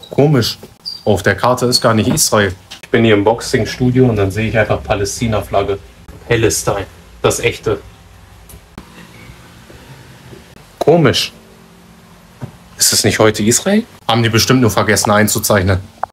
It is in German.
Komisch. Auf der Karte ist gar nicht Israel. Ich bin hier im Boxing-Studio und dann sehe ich einfach Palästina-Flagge. Palestine. Das echte. Komisch. Ist es nicht heute Israel? Haben die bestimmt nur vergessen einzuzeichnen.